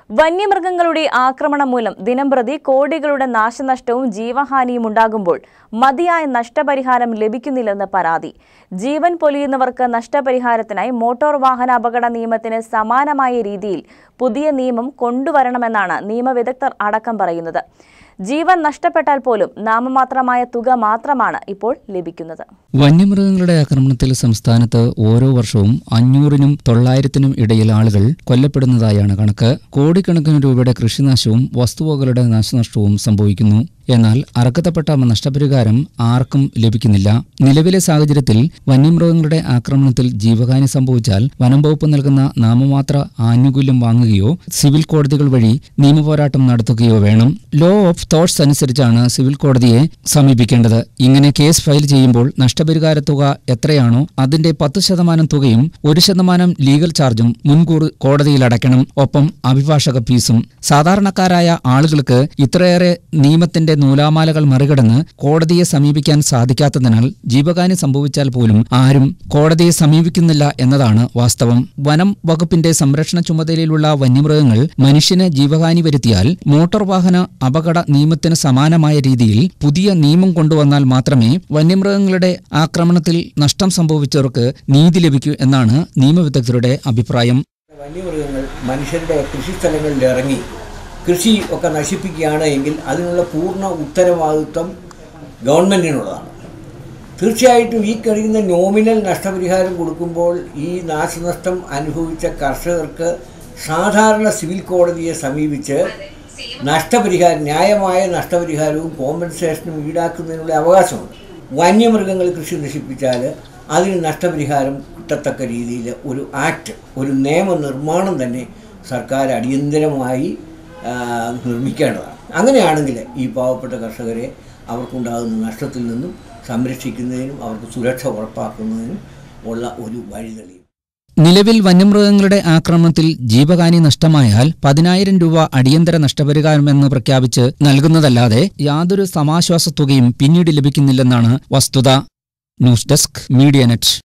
വന്യമൃഗങ്ങളുടെ ആക്രമണം മൂലം ദിനംപ്രതി കോടികളുടെ നാശനഷ്ടവും ജീവഹാനിയും ഉണ്ടാകുമ്പോൾ മതിയായ നഷ്ടപരിഹാരം ലഭിക്കുന്നില്ലെന്ന് പരാതി. ജീവൻ പൊലിയുന്നവർക്ക് നഷ്ടപരിഹാരത്തിനായി മോട്ടോർ വാഹന അപകട നിയമത്തിന് സമാനമായ രീതിയിൽ പുതിയ നിയമം കൊണ്ടുവരണമെന്നാണ് നിയമവിദഗ്ധർ അടക്കം പറയുന്നത്. ജീവൻ നഷ്ടപ്പെട്ടാൽ പോലും നാമമാത്രമായ തുക മാത്രമാണ് ഇപ്പോൾ ലഭിക്കുന്നത്. വന്യമൃഗങ്ങളുടെ ആക്രമണത്തിൽ സംസ്ഥാനത്ത് ഓരോ വർഷവും 500-നും 900-നും ഇടയിൽ ആളുകൾ കൊല്ലപ്പെടുന്നതായാണ് കണക്ക്. കോടിക്കണക്കിന് രൂപയുടെ കൃഷിനാശവും വസ്തുവകകളുടെ നാശനഷ്ടവും സംഭവിക്കുന്നു. എന്നാൽ അർഹതപ്പെട്ട നഷ്ടപരിഹാരം ആർക്കും ലഭിക്കുന്നില്ല. നിലവിലെ സാഹചര്യത്തിൽ വന്യമൃഗങ്ങളുടെ ആക്രമണത്തിൽ ജീവഹാനി സംഭവിച്ചാൽ വനം വകുപ്പ് നൽകുന്ന നാമമാത്ര ആനുകൂല്യം വാങ്ങുകയോ സിവിൽ കോടതികൾ വഴി നിയമപോരാട്ടം നടത്തുകയോ വേണം. ലോ ഓഫ് തോട്ട്സ് അനുസരിച്ചാണ് സിവിൽ കോടതിയെ സമീപിക്കേണ്ടത്. ഇങ്ങനെ കേസ് ഫയൽ ചെയ്യുമ്പോൾ നഷ്ടപരിഹാര തുക എത്രയാണോ അതിന്റെ 10% തുകയും 1% ലീഗൽ ചാർജും മുൻകൂർ കോടതിയിൽ അടയ്ക്കണം. ഒപ്പം അഭിഭാഷക ഫീസും. സാധാരണക്കാരായ ആളുകൾക്ക് ഇത്രയേറെ നിയമത്തിന്റെ നൂലാമാലകൾ മറികടന്ന് കോടതിയെ സമീപിക്കാൻ സാധിക്കാത്തതിനാൽ ജീവഹാനി സംഭവിച്ചാൽ പോലും ആരും കോടതിയെ സമീപിക്കുന്നില്ല എന്നതാണ് വാസ്തവം. വനം വകുപ്പിന്റെ സംരക്ഷണ ചുമതലയിലുള്ള വന്യമൃഗങ്ങൾ മനുഷ്യന് ജീവഹാനി വരുത്തിയാൽ മോട്ടോർ വാഹന അപകട നിയമത്തിന് സമാനമായ രീതിയിൽ പുതിയ നിയമം കൊണ്ടുവന്നാൽ മാത്രമേ വന്യമൃഗങ്ങളുടെ ആക്രമണത്തിൽ നഷ്ടം സംഭവിച്ചവർക്ക് നീതി ലഭിക്കൂ എന്നാണ് നിയമവിദഗ്ധരുടെ അഭിപ്രായം. വന്യമൃഗങ്ങൾ മനുഷ്യരുടെ കൃഷിസ്ഥലങ്ങളിൽ ഇറങ്ങി കൃഷി ഒക്കെ നശിപ്പിക്കുകയാണ് എങ്കിൽ അതിനുള്ള പൂർണ്ണ ഉത്തരവാദിത്വം ഗവൺമെൻറ്റിനുള്ളതാണ്. തീർച്ചയായിട്ടും ഈ കഴിയുന്ന നോമിനൽ നഷ്ടപരിഹാരം കൊടുക്കുമ്പോൾ ഈ നാശനഷ്ടം അനുഭവിച്ച കർഷകർക്ക് സാധാരണ സിവിൽ കോടതിയെ സമീപിച്ച് ന്യായമായ നഷ്ടപരിഹാരവും കോമ്പൻസേഷനും ഈടാക്കുന്നതിനുള്ള അവകാശമുണ്ട്. വന്യമൃഗങ്ങൾ കൃഷി നശിപ്പിച്ചാൽ അതിന് നഷ്ടപരിഹാരം കിട്ടത്തക്ക രീതിയിൽ ഒരു ആക്ട്, ഒരു നിയമനിർമ്മാണം തന്നെ സർക്കാർ അടിയന്തരമായി നിർമ്മിക്കേണ്ടതാണ്. അങ്ങനെയാണെങ്കിൽ ഈ പാവപ്പെട്ട കർഷകരെ അവർക്കുണ്ടാകുന്ന നഷ്ടത്തിൽ നിന്നും സംരക്ഷിക്കുന്നതിനും അവർക്ക് സുരക്ഷ ഉറപ്പാക്കുന്നതിനും ഉള്ള ഒരു വഴിതെളിയും. നിലവിൽ വന്യമൃഗങ്ങളുടെ ആക്രമണത്തിൽ ജീവഹാനി നഷ്ടമായാൽ 10,000 രൂപ അടിയന്തര നഷ്ടപരിഹാരമെന്ന് പ്രഖ്യാപിച്ച് നൽകുന്നതല്ലാതെ യാതൊരു സമാശ്വാസ തുകയും പിന്നീട് ലഭിക്കുന്നില്ലെന്നാണ് വസ്തുത. News desk, media net.